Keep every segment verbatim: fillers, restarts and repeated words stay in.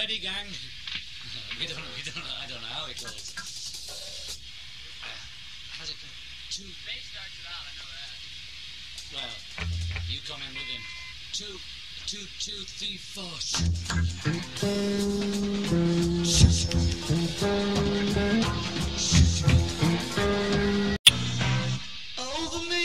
ready, gang? we don't know, we don't know, I don't know how it goes. Uh, how's it go? Two. Bass starts it out, I know that. Well, you come in with him. Two, two, two, three, four. Over me.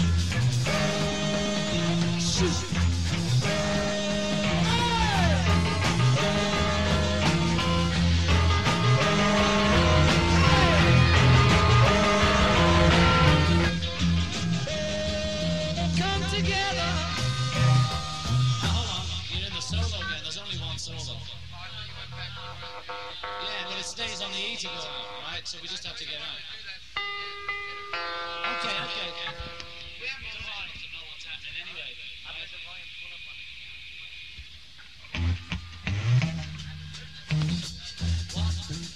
Yeah, but it stays on the E to go out, right? So we just have to get out. Okay, okay. We haven't got time to know what's happening anyway. I bet the volume pull up on the What?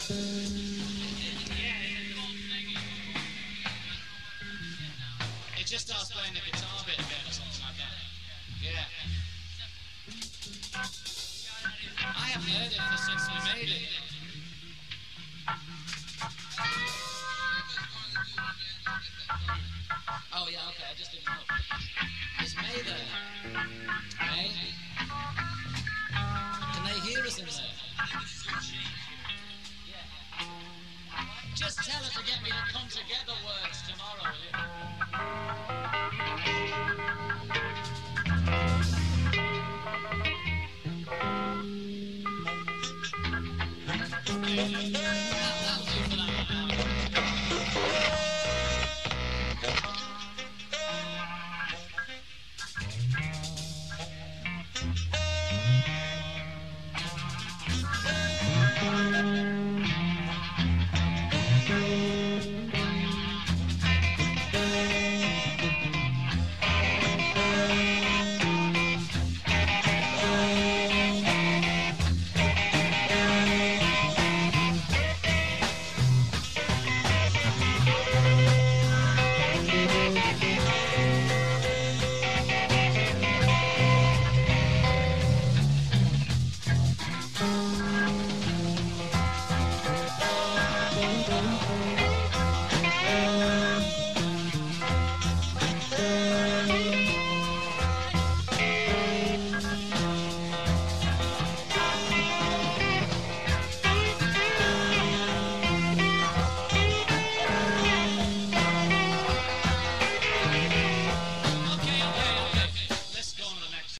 It just starts playing the guitar bit again or something like that. Yeah. I haven't heard it since we made it. Oh yeah, okay, I just didn't know. Is May there? May? Can they hear us in there? Yeah. Just tell her to get me the Come Together words tomorrow, will you?